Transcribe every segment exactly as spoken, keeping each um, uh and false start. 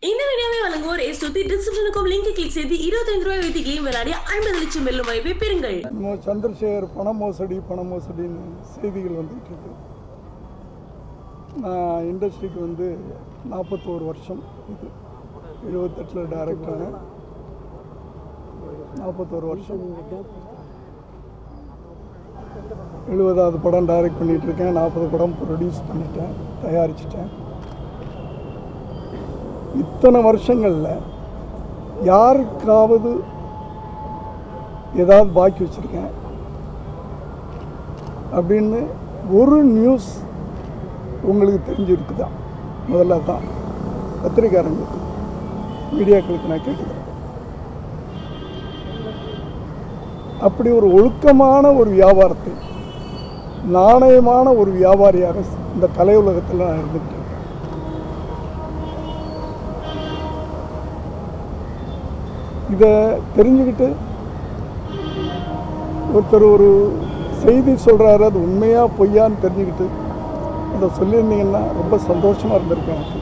இந்த வீடியோவை வழங்குவோர் எஸ்டுதி டிஸ்கிரிப்ஷனுக்கும் லிங்க் கிளிக் செய்து இருபத்தைந்து ரூபாய் வைத்து கேம் விளையாடி ஐம்பது லட்சம் வெல்லும் வாய்ப்பை பெறுங்கள். சந்திரசேகர் பண மோசடி பண மோசடின்னு செய்திகள் வந்துட்டு இருக்கு. நான் இண்டஸ்ட்ரிக்கு வந்து நாற்பத்தோரு வருஷம், இது எழுபத்தெட்டில் டைரக்டரான நாற்பத்தோரு வருஷம், எழுபதாவது படம் டைரக்ட் பண்ணிகிட்ருக்கேன். நாற்பது படம் ப்ரொடியூஸ் பண்ணிட்டேன், தயாரிச்சிட்டேன். இத்தனை வருஷங்களில் யாருக்காவது ஏதாவது பாக்கி வச்சுருக்கேன் அப்படின்னு ஒரு நியூஸ் உங்களுக்கு தெரிஞ்சிருக்குதா? முதல்ல தான் பத்திரிக்காரங்களுக்கு, மீடியாக்களுக்கு நான் கேட்குறேன். அப்படி ஒரு ஒழுக்கமான ஒரு வியாபாரத்தை, நாணயமான ஒரு வியாபாரியாக இந்த கலை உலகத்தில் நான் இருந்துக்கிட்டேன். இதை தெரிஞ்சுக்கிட்டு ஒருத்தர் ஒரு செய்தி சொல்கிறாரு, அது உண்மையாக பொய்யான்னு தெரிஞ்சுக்கிட்டு அதை சொல்லியிருந்தீங்கன்னா ரொம்ப சந்தோஷமாக இருந்திருக்கேன் எனக்கு.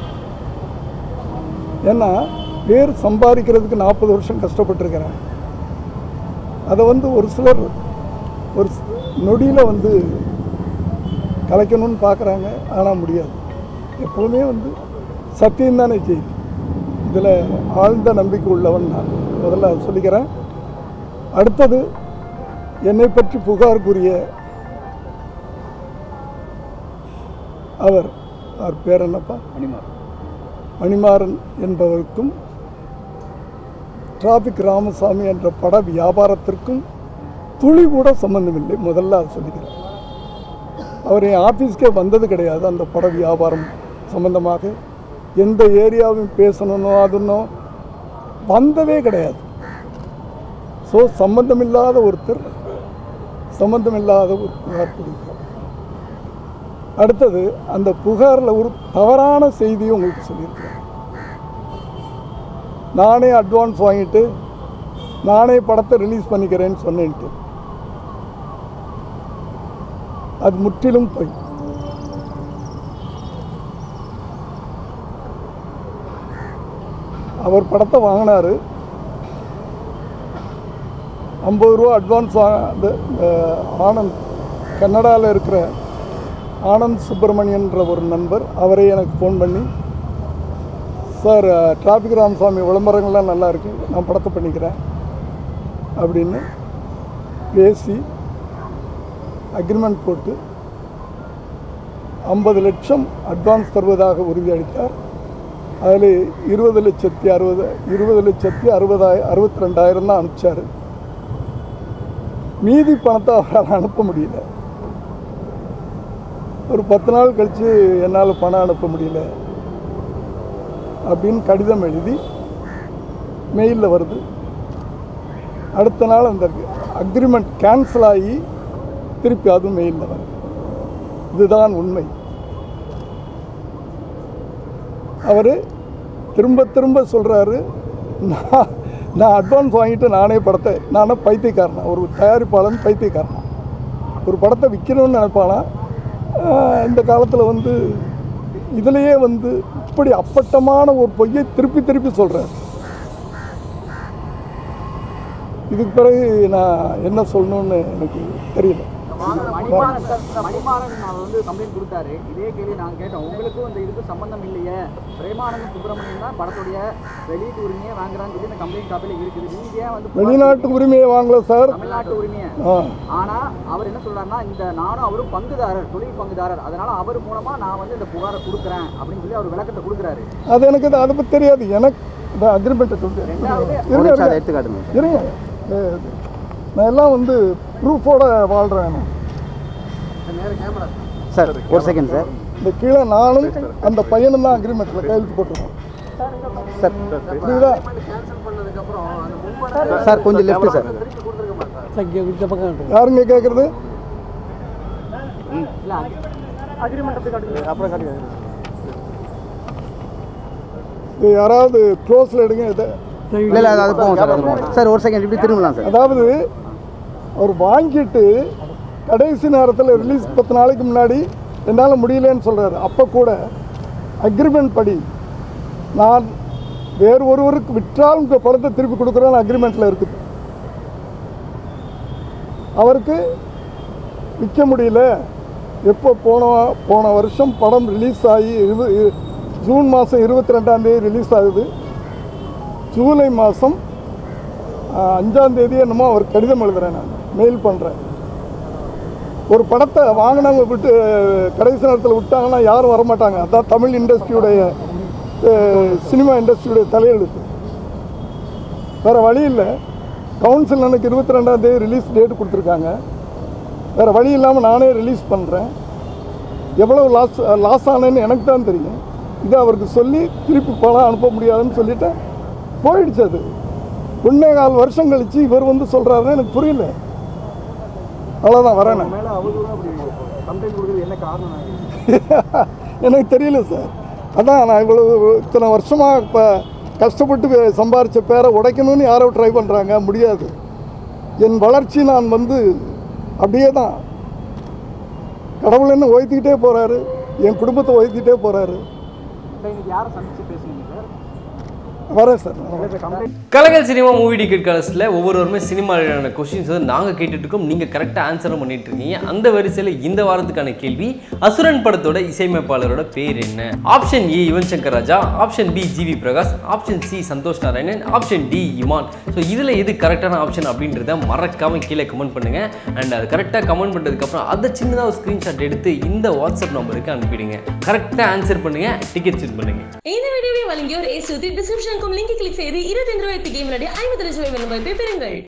ஏன்னா பேர் சம்பாதிக்கிறதுக்கு நாற்பது வருஷம் கஷ்டப்பட்டுருக்கிறேன். அதை வந்து ஒரு சிலர் ஒரு நொடியில் வந்து கலைக்கணும்னு பார்க்குறாங்க, ஆனால் முடியாது. எப்போவுமே வந்து சத்தியம்தானே செய்தி. இதில் ஆழ்ந்த நம்பிக்கை உள்ளவன் நான், முதல்ல அதை சொல்லிக்கிறேன். அடுத்தது, என்னை பற்றி புகார் கூறிய அவர் அவர் பேர் என்னப்பா? மணிமாறன். மணிமாறன் என்பவருக்கும் டிராஃபிக் ராமசாமி என்ற பட வியாபாரத்திற்கும் துளி கூட சம்பந்தமில்லை. முதல்ல அதை சொல்லிக்கிறேன். அவர் என் ஆஃபீஸ்க்கே வந்தது கிடையாது. அந்த பட வியாபாரம் சம்பந்தமாக எந்த ஏரியாவும் பேசணுன்னோ அதுன்னோ வந்ததே கிடையாது. ஸோ சம்பந்தமில்லாத ஒருத்தர் சம்பந்தமில்லாத ஒரு புகார் கொடுக்கிறார். அடுத்தது, அந்த புகாரில் ஒரு தவறான செய்தியை உங்களுக்கு சொல்லியிருக்கிறேன். நானே அட்வான்ஸ் வாங்கிட்டு நானே படத்தை ரிலீஸ் பண்ணிக்கிறேன்னு சொன்னேன்ட்டு, அது முற்றிலும் போய். அவர் படத்தை வாங்கினார், ஐம்பது ரூபா அட்வான்ஸ் வாங்க. ஆனந்த், கன்னடாவில் இருக்கிற ஆனந்த் சுப்பிரமணியன்ற ஒரு நண்பர், அவரே எனக்கு ஃபோன் பண்ணி, சார் டிராஃபிக் ராமசாமி விளம்பரங்கள்லாம் நல்லா இருக்குது, நான் படத்தை பண்ணிக்கிறேன் அப்படின்னு பேசி அக்ரிமெண்ட் போட்டு ஐம்பது லட்சம் அட்வான்ஸ் தருவதாக உறுதியளித்தார். அதில் இருபது லட்சத்தி அறுபது இருபது லட்சத்தி அறுபதாய அறுபத்தி ரெண்டாயிரம் தான் அனுப்பிச்சார். மீதி பணத்தை அவரால் அனுப்ப முடியல. ஒரு பத்து நாள் கழித்து என்னால் பணம் அனுப்ப முடியல அப்படின்னு கடிதம் எழுதி மெயிலில் வருது. அடுத்த நாள் அந்த அக்ரிமெண்ட் கேன்சல் ஆகி திருப்பி அதுவும் மெயிலில் வருது. இதுதான் உண்மை. அவர் திரும்ப திரும்ப சொல்கிறாரு, நான் நான் அட்வான்ஸ் வாங்கிட்டு நானே படத்தை, நானே பைத்தியக்காரனா, ஒரு தயாரிப்பாளன் பைத்தியக்காரனா, ஒரு படத்தை விற்கணும்னு நினைப்பானா? இந்த காலத்தில் வந்து இதிலையே வந்து இப்படி அப்பட்டமான ஒரு பொய்யை திருப்பி திருப்பி சொல்கிறார். இதுக்கு பிறகு நான் என்ன சொல்லணும்னு எனக்கு தெரியல. மணிமாறன் வந்து கம்ப்ளைண்ட் கொடுத்தாரு. இதே கேள்வி நாங்கள் கேட்டோம், உங்களுக்கும் இந்த இதுக்கு சம்பந்தம் இல்லையே, பிரேமானந்த் சுப்பிரமணியன் தான் படத்துடைய வெளியீட்டு உரிமையை வாங்குறான்னு சொல்லி இந்த கம்ப்ளைண்ட் காப்பியில் இருக்குது. நீங்க ஏன் வந்து வெளிநாட்டு உரிமையை வாங்கல சார், தமிழ்நாட்டு உரிமையை. ஆனா அவர் என்ன சொல்றாருன்னா, இந்த நானும் அவரும் பங்குதாரர், தொழில் பங்குதாரர், அதனால அவர் மூலமா நான் வந்து இந்த புகாரை கொடுக்குறேன் அப்படின்னு சொல்லி அவர் விளக்கத்தை கொடுக்குறாரு. அது எனக்கு அதை பற்றி தெரியாது. எனக்கு இந்த அக்ரிமெண்ட்டை சொல்றேன், இருங்க, நான் எல்லாம் வந்து ப்ரூஃபோட வாழ்கிறேன். சார் ஒரு செகண்ட் சார், இந்த கீழே நானும் அந்த பையனும் தான் அக்ரிமெண்ட்டில் கையெழுத்து போட்டுருக்கோம். சார் புரியுதா? சார் கொஞ்சம் லெஃப்ட் சார். யாருங்க கேட்குறது? யாராவது க்ளோஸில் எடுங்க இதை. இல்லை அது போகும் சார், அது போகும் சார். ஒரு செகண்ட் இப்படி திரும்பலாம் சார். அதாவது அவர் வாங்கிட்டு கடைசி நேரத்தில் ரிலீஸ் பத்து நாளைக்கு முன்னாடி என்னால் முடியலன்னு சொல்கிறாரு. அப்போ கூட அக்ரிமெண்ட் படி நான் வேறு ஒருவருக்கு விற்றால் உங்கள் படத்தை திருப்பி கொடுக்குறேன்னு அக்ரிமெண்ட்டில் இருக்குது. அவருக்கு விற்க முடியல. எப்போ போன போன வருஷம் படம் ரிலீஸ் ஆகி இரு ஜூன் மாதம் இருபத்தி ரெண்டாந்தேதி ரிலீஸ் ஆகுது. ஜூலை மாதம் அஞ்சாந்தேதி என்னமோ அவர் கடிதம் எழுதுகிறேன், நான் மெயில் பண்ணுறேன். ஒரு படத்தை வாங்கினவங்க விட்டு கடைசி நேரத்தில் விட்டாங்கன்னா யாரும் வரமாட்டாங்க. அதான் தமிழ் இண்டஸ்ட்ரியுடைய சினிமா இண்டஸ்ட்ரியுடைய தலையெழுத்து. வேறு வழி இல்லை. கவுன்சில் எனக்கு இருபத்தி ரெண்டாந்தேதி ரிலீஸ் டேட் கொடுத்துருக்காங்க. வேறு வழி இல்லாமல் நானே ரிலீஸ் பண்ணுறேன். எவ்வளோ லாஸ் லாஸ் ஆனேன்னு எனக்கு தான் தெரியும். இதை அவருக்கு சொல்லி திருப்பி பணம் அனுப்ப முடியாதுன்னு சொல்லிவிட்டு போயிடுச்சு. அது ஒன்றே கால் வருஷம் கழித்து இவர் வந்து சொல்கிறாருன்னு எனக்கு புரியல. அவ்வளோதான் வரேன். எனக்கு தெரியல சார். அதான் நான் இவ்வளோ இத்தனை வருஷமாக இப்போ கஷ்டப்பட்டு சம்பாரித்த பேரை உடைக்கணும்னு யாரோ ட்ரை பண்ணுறாங்க, முடியாது. என் வளர்ச்சி நான் வந்து அப்படியே தான். கடவுள் என்ன உயர்த்திக்கிட்டே போகிறாரு, என் குடும்பத்தை உயர்த்திக்கிட்டே போகிறாரு. வரேன் சார். கலகல் சினிமா மூவி டிக்கெட் காலத்தில் ஒவ்வொருவருமே சினிமாவிலான கொஸ்டின்ஸ் வந்து நாங்கள் கேட்டுட்டு இருக்கோம். நீங்கள் கரெக்டாக ஆன்சரும் பண்ணிட்டு இருக்கீங்க. அந்த வரிசையில் இந்த வாரத்துக்கான கேள்வி, அசுரன் படத்தோட இசையமைப்பாளரோட பேர் என்ன? Option A Yuvan Shankar Raja, option B G V Prakash, option C Santhosh Narayanan, option D Imman. So இதில் எது கரெக்டான ஆப்ஷன் அப்படின்றத மறக்காமல் கீழே கமெண்ட் பண்ணுங்கள். அண்ட் அது கரெக்டாக கமெண்ட் பண்ணதுக்கப்புறம் அதை சின்னதாக ஒரு ஸ்க்ரீன்ஷாட் எடுத்து இந்த வாட்ஸ்அப் நம்பருக்கு அனுப்பிடுங்க. கரெக்டாக ஆன்சர் பண்ணுங்கள், டிக்கெட் செட் பண்ணுங்கள். இந்த வீடியோவை வழங்கியோர் ஏசுதி டிஸ்கிரிப்ஷனுக்கும் லிங்க் கிளிக் செய்து இருபத்தி ஐந்து ரூபாய்க்கு கேம் விளையாடி ஐம்பது லட்சம் ரூபாய் வெல்லும் வாய்ப்பை பெறுங்கள்.